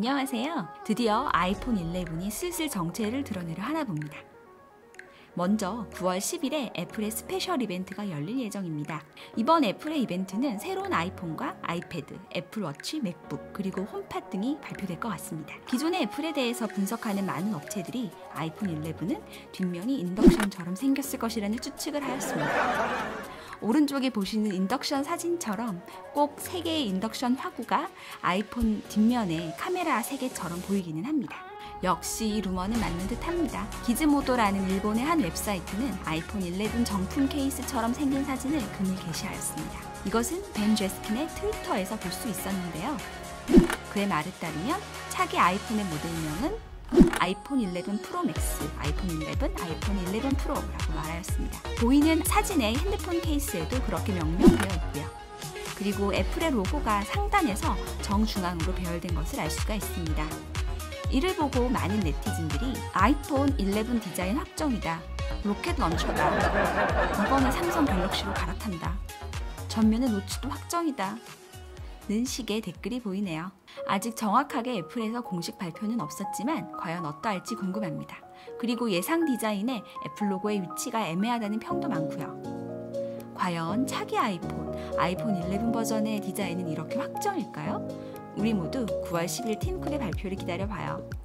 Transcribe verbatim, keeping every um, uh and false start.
안녕하세요. 드디어 아이폰 일레븐이 슬슬 정체를 드러내려 하나 봅니다. 먼저 구월 십일에 애플의 스페셜 이벤트가 열릴 예정입니다. 이번 애플의 이벤트는 새로운 아이폰과 아이패드, 애플워치, 맥북, 그리고 홈팟 등이 발표될 것 같습니다. 기존의 애플에 대해서 분석하는 많은 업체들이 아이폰 일레븐은 뒷면이 인덕션처럼 생겼을 것이라는 추측을 하였습니다. 오른쪽에 보시는 인덕션 사진처럼 꼭 세 개의 인덕션 화구가 아이폰 뒷면에 카메라 세 개처럼 보이기는 합니다. 역시 이 루머는 맞는 듯 합니다. 기즈모도라는 일본의 한 웹사이트는 아이폰 일레븐 정품 케이스처럼 생긴 사진을 금일 게시하였습니다. 이것은 벤 제스킨의 트위터에서 볼 수 있었는데요. 그의 말에 따르면 차기 아이폰의 모델명은 아이폰 일레븐 프로 맥스, 아이폰 일레븐, 아이폰 일레븐 프로라고 말하였습니다. 보이는 사진의 핸드폰 케이스에도 그렇게 명명되어 있고요. 그리고 애플의 로고가 상단에서 정중앙으로 배열된 것을 알 수가 있습니다. 이를 보고 많은 네티즌들이 아이폰 일레븐 디자인 확정이다, 로켓 런처다, 이번에 삼성 갤럭시로 갈아탄다, 전면의 노치도 확정이다 는 식의 댓글이 보이네요. 아직 정확하게 애플에서 공식 발표는 없었지만 과연 어떠할지 궁금합니다. 그리고 예상 디자인에 애플 로고의 위치가 애매하다는 평도 많고요. 과연 차기 아이폰, 아이폰 일레븐 버전의 디자인은 이렇게 확정일까요? 우리 모두 구월 십일 팀쿡의 발표를 기다려봐요.